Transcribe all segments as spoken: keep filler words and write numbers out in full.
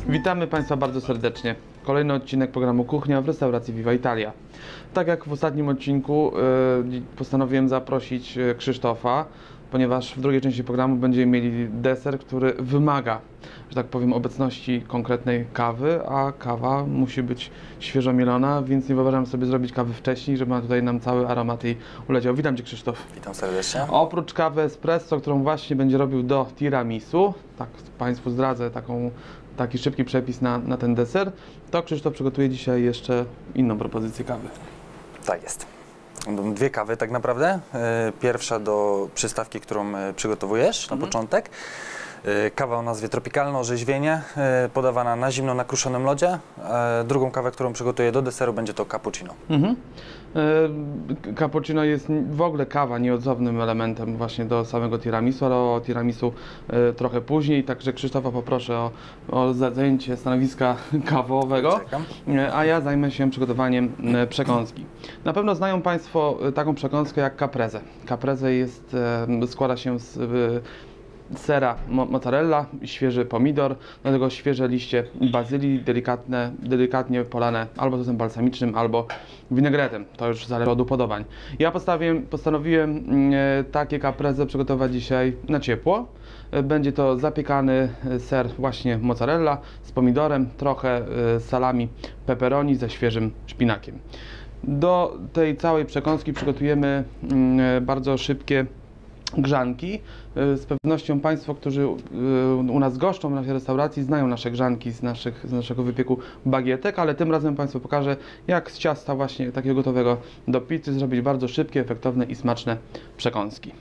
Witamy Państwa bardzo serdecznie. Kolejny odcinek programu Kuchnia w restauracji Viva Italia. Tak jak w ostatnim odcinku yy, postanowiłem zaprosić Krzysztofa, ponieważ w drugiej części programu będziemy mieli deser, który wymaga, że tak powiem, obecności konkretnej kawy, a kawa musi być świeżo mielona, więc nie wyobrażam sobie zrobić kawy wcześniej, żeby tutaj nam cały aromat jej uleciał. Witam Cię, Krzysztof. Witam serdecznie. Oprócz kawy espresso, którą właśnie będzie robił do tiramisu, tak Państwu zdradzę taką, taki szybki przepis na, na ten deser, to Krzysztof przygotuje dzisiaj jeszcze inną propozycję kawy. Tak jest. Będą dwie kawy tak naprawdę. Pierwsza do przystawki, którą przygotowujesz na mhm. początek. Kawa o nazwie Tropikalne Orzeźwienie, podawana na zimno na kruszonym lodzie. Drugą kawę, którą przygotuję do deseru, będzie to cappuccino. Mhm. E, cappuccino jest w ogóle kawa nieodzownym elementem właśnie do samego tiramisu, ale o tiramisu e, trochę później, także Krzysztofa poproszę o, o zajęcie stanowiska kawowego, e, a ja zajmę się przygotowaniem e, przekąski. Na pewno znają Państwo taką przekąskę jak caprese. Caprese jest, e, składa się z e, sera mozzarella, świeży pomidor, do tego świeże liście bazylii, delikatne, delikatnie polane albo sosem balsamicznym, albo winegretem. To już zależy od upodobań. Ja postawiłem, postanowiłem e, takie caprese przygotować dzisiaj na ciepło. E, będzie to zapiekany ser właśnie mozzarella z pomidorem, trochę e, salami pepperoni ze świeżym szpinakiem. Do tej całej przekąski przygotujemy e, bardzo szybkie grzanki. Z pewnością Państwo, którzy u nas goszczą w naszej restauracji, znają nasze grzanki z, naszych, z naszego wypieku bagietek, ale tym razem Państwu pokażę, jak z ciasta właśnie takiego gotowego do pizzy zrobić bardzo szybkie, efektowne i smaczne przekąski.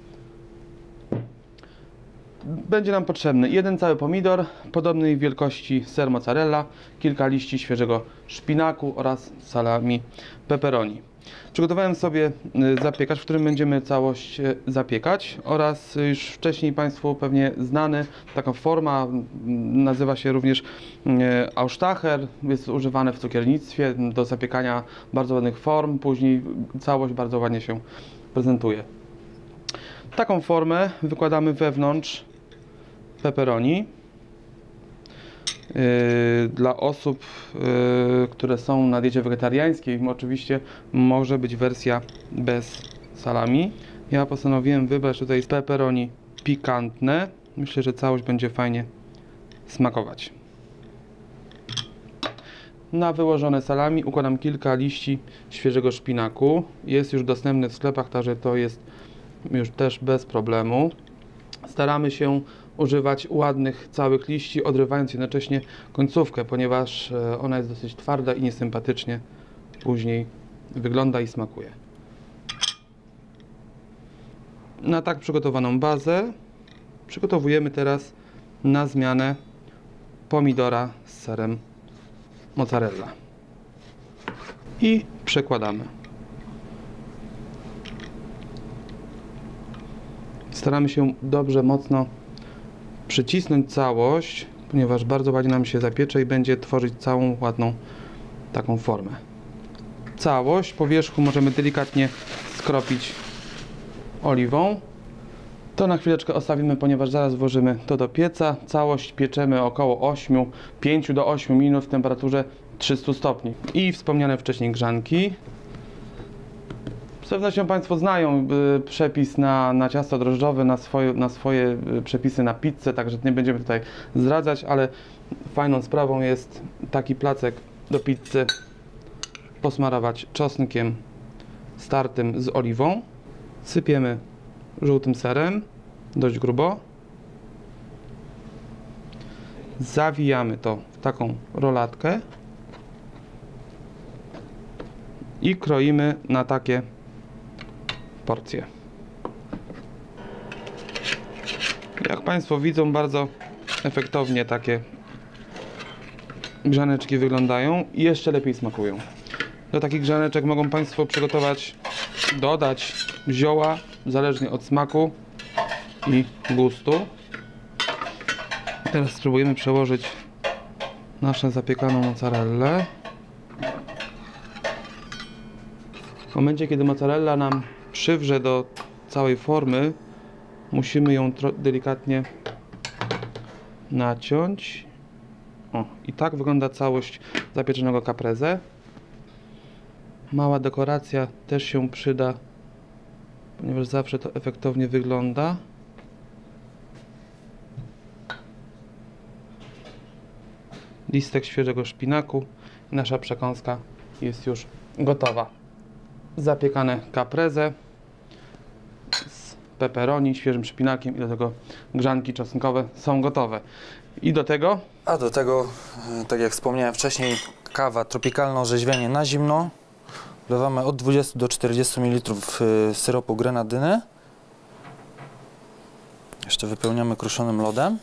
Będzie nam potrzebny jeden cały pomidor, podobnej wielkości ser mozzarella, kilka liści świeżego szpinaku oraz salami pepperoni. Przygotowałem sobie zapiekacz, w którym będziemy całość zapiekać, oraz już wcześniej Państwu pewnie znany, taka forma, nazywa się również Austacher, jest używane w cukiernictwie do zapiekania bardzo ładnych form, później całość bardzo ładnie się prezentuje. Taką formę wykładamy wewnątrz pepperoni. Yy, dla osób, yy, które są na diecie wegetariańskiej, oczywiście może być wersja bez salami. Ja postanowiłem wybrać tutaj pepperoni pikantne. Myślę, że całość będzie fajnie smakować. Na wyłożone salami układam kilka liści świeżego szpinaku. Jest już dostępny w sklepach, także to jest już też bez problemu. Staramy się używać ładnych, całych liści, odrywając jednocześnie końcówkę, ponieważ ona jest dosyć twarda i niesympatycznie później wygląda i smakuje. Na tak przygotowaną bazę przygotowujemy teraz na zmianę pomidora z serem mozzarella i przekładamy. Staramy się dobrze, mocno przycisnąć całość, ponieważ bardzo ładnie nam się zapiecze i będzie tworzyć całą ładną taką formę. Całość po wierzchu możemy delikatnie skropić oliwą. To na chwileczkę ostawimy, ponieważ zaraz włożymy to do pieca. Całość pieczemy około pięć do ośmiu minut w temperaturze trzystu stopni. I wspomniane wcześniej grzanki. Z pewnością Państwo znają y, przepis na, na ciasto drożdżowe, na swoje, na swoje y, przepisy na pizzę, także nie będziemy tutaj zdradzać, ale fajną sprawą jest taki placek do pizzy posmarować czosnkiem startym z oliwą. Sypiemy żółtym serem, dość grubo. Zawijamy to w taką rolatkę i kroimy na takie porcje. Jak Państwo widzą, bardzo efektownie takie grzaneczki wyglądają i jeszcze lepiej smakują. Do takich grzaneczek mogą Państwo przygotować, dodać zioła, zależnie od smaku i gustu. Teraz spróbujemy przełożyć naszą zapiekaną mozzarellę. W momencie, kiedy mozzarella nam przywrze do całej formy, musimy ją delikatnie naciąć O, i tak wygląda całość zapieczonego caprese. Mała dekoracja też się przyda, ponieważ zawsze to efektownie wygląda. Listek świeżego szpinaku. Nasza przekąska jest już gotowa. Zapiekane caprese z pepperoni, świeżym szpinakiem i do tego grzanki czosnkowe są gotowe. I do tego? A do tego, tak jak wspomniałem wcześniej, kawa tropikalna, orzeźwienie na zimno. Wlewamy od dwudziestu do czterdziestu mililitrów syropu grenadyny. Jeszcze wypełniamy kruszonym lodem.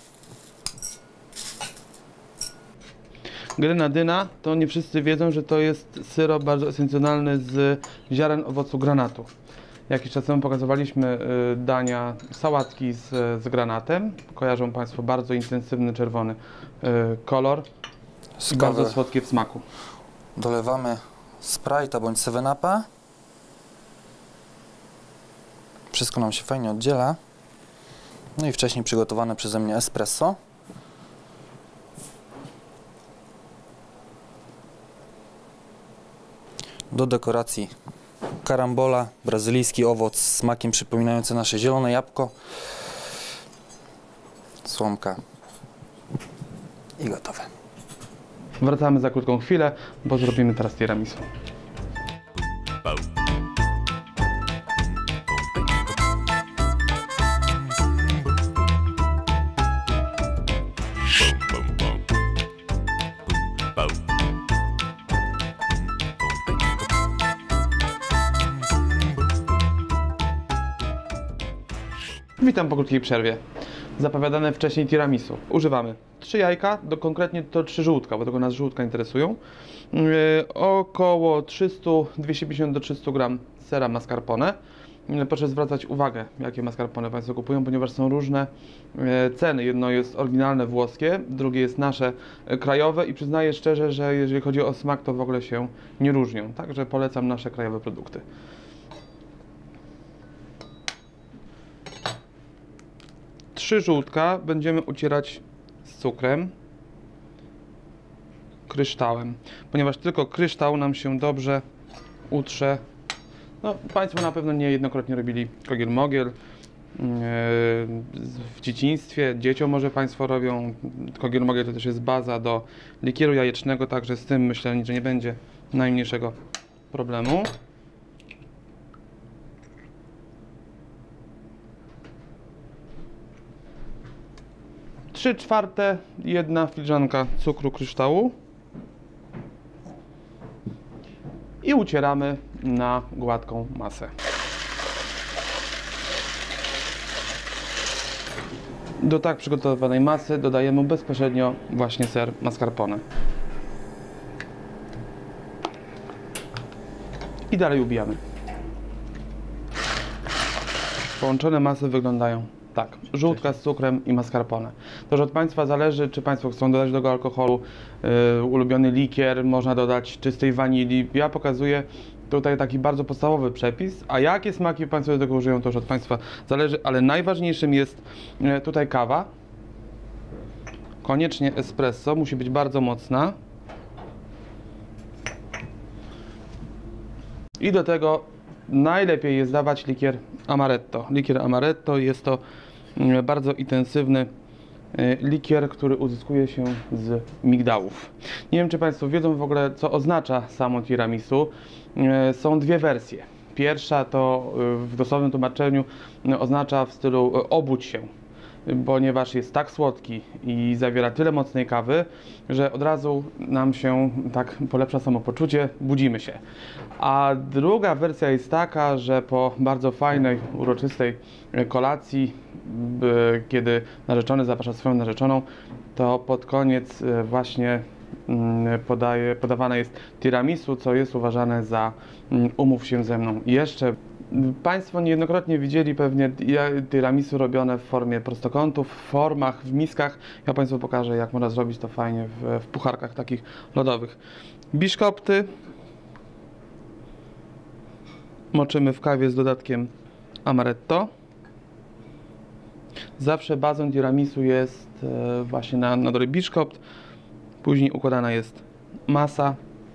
Grenadyna, to nie wszyscy wiedzą, że to jest syrop bardzo esencjonalny z ziaren owocu granatu. Jakiś czas temu pokazywaliśmy y, dania, sałatki z, z granatem. Kojarzą Państwo bardzo intensywny czerwony y, kolor i bardzo słodkie w smaku. Dolewamy Sprite'a bądź seven upa. Wszystko nam się fajnie oddziela. No i wcześniej przygotowane przeze mnie espresso. Do dekoracji karambola, brazylijski owoc z smakiem przypominający nasze zielone jabłko. Słomka. I gotowe. Wracamy za krótką chwilę, bo zrobimy teraz tiramisu. Witam po krótkiej przerwie. Zapowiadane wcześniej tiramisu. Używamy trzy jajka, do, konkretnie to trzy żółtka, bo tego nas żółtka interesują. Yy, około trzysta, dwieście pięćdziesiąt do trzystu gram sera mascarpone. Yy, proszę zwracać uwagę, jakie mascarpone Państwo kupują, ponieważ są różne yy, ceny. Jedno jest oryginalne włoskie, drugie jest nasze yy, krajowe i przyznaję szczerze, że jeżeli chodzi o smak, to w ogóle się nie różnią. Także polecam nasze krajowe produkty. Trzy żółtka będziemy ucierać z cukrem, kryształem, ponieważ tylko kryształ nam się dobrze utrze. No, Państwo na pewno niejednokrotnie robili kogiel-mogiel yy, w dzieciństwie, dzieciom może Państwo robią. Kogiel-mogiel to też jest baza do likieru jajecznego, także z tym myślę, że nie będzie najmniejszego problemu. trzy czwarte, jedna filiżanka cukru kryształu i ucieramy na gładką masę. Do tak przygotowanej masy dodajemy bezpośrednio właśnie ser mascarpone. I dalej ubijamy. Połączone masy wyglądają tak, żółtka z cukrem i mascarpone. To już od Państwa zależy, czy Państwo chcą dodać do tego alkoholu yy, ulubiony likier, można dodać czystej wanilii. Ja pokazuję tutaj taki bardzo podstawowy przepis, a jakie smaki Państwo do tego użyją, to już od Państwa zależy, ale najważniejszym jest yy, tutaj kawa. Koniecznie espresso, musi być bardzo mocna. I do tego najlepiej jest dawać likier amaretto. Likier amaretto jest to bardzo intensywny likier, który uzyskuje się z migdałów. Nie wiem, czy Państwo wiedzą w ogóle, co oznacza samo tiramisu. Są dwie wersje. Pierwsza to w dosłownym tłumaczeniu oznacza w stylu obudź się, ponieważ jest tak słodki i zawiera tyle mocnej kawy, że od razu nam się tak polepsza samopoczucie, budzimy się. A druga wersja jest taka, że po bardzo fajnej, uroczystej kolacji, kiedy narzeczony zaprasza swoją narzeczoną, to pod koniec właśnie podaje, podawane jest tiramisu, co jest uważane za umów się ze mną. I jeszcze Państwo niejednokrotnie widzieli pewnie tiramisu robione w formie prostokątów, w formach, w miskach. Ja Państwu pokażę, jak można zrobić to fajnie w, w pucharkach takich lodowych. Biszkopty moczymy w kawie z dodatkiem amaretto. Zawsze bazą tiramisu jest właśnie na, na dole biszkopt. Później układana jest masa.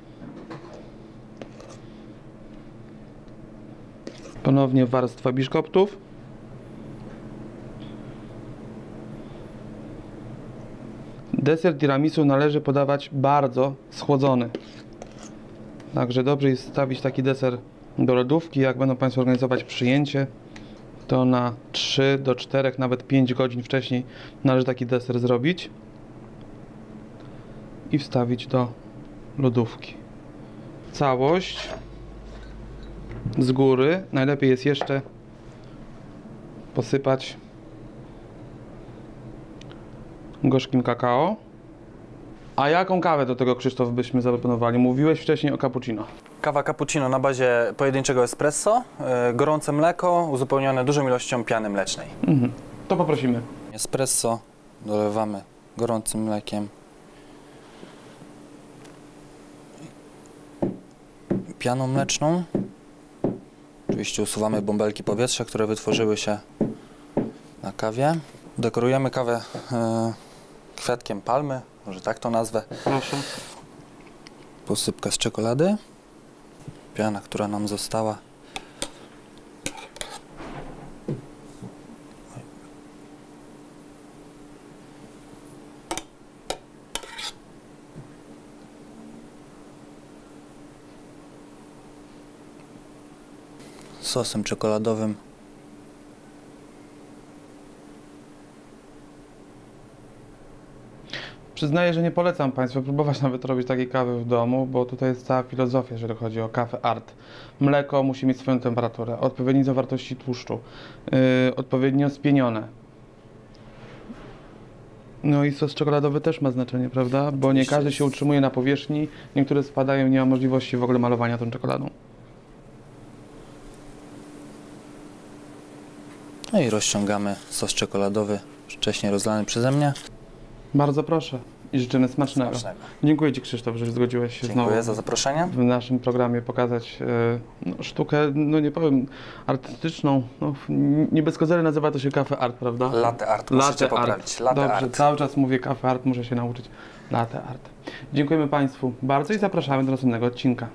Ponownie warstwa biszkoptów. Deser tiramisu należy podawać bardzo schłodzony. Także dobrze jest stawić taki deser do lodówki. Jak będą Państwo organizować przyjęcie, to na trzy do czterech, nawet pięć godzin wcześniej należy taki deser zrobić i wstawić do lodówki. Całość z góry najlepiej jest jeszcze posypać gorzkim kakao. A jaką kawę do tego, Krzysztof, byśmy zaproponowali? Mówiłeś wcześniej o cappuccino. Kawa cappuccino na bazie pojedynczego espresso, yy, gorące mleko uzupełnione dużą ilością piany mlecznej. Mhm. To poprosimy. Espresso dolewamy gorącym mlekiem. Pianą mleczną. Oczywiście usuwamy bąbelki powietrza, które wytworzyły się na kawie. Dekorujemy kawę yy, kwiatkiem palmy, może tak to nazwę. Proszę. Posypka z czekolady. Piana, która nam została. Sosem czekoladowym. Przyznaję, że nie polecam Państwu próbować nawet robić takiej kawy w domu, bo tutaj jest cała filozofia, jeżeli chodzi o kawę art. Mleko musi mieć swoją temperaturę, odpowiednie zawartości tłuszczu, yy, odpowiednio spienione. No i sos czekoladowy też ma znaczenie, prawda? Bo nie każdy się utrzymuje na powierzchni, niektóre spadają, nie ma możliwości w ogóle malowania tą czekoladą. No i rozciągamy sos czekoladowy, wcześniej rozlany przeze mnie. Bardzo proszę i życzymy smacznego. Smacznego. Dziękuję Ci, Krzysztof, że zgodziłeś się Dziękuję znowu za zaproszenie. w naszym programie pokazać e, no, sztukę, no nie powiem, artystyczną. No, nie bez kozery nazywa to się cafe art, prawda? Latte art, musicie poprawić. Latte Dobrze, art. cały czas mówię cafe art, muszę się nauczyć. Latte art. Dziękujemy Państwu bardzo i zapraszamy do następnego odcinka.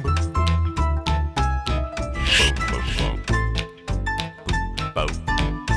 Boat.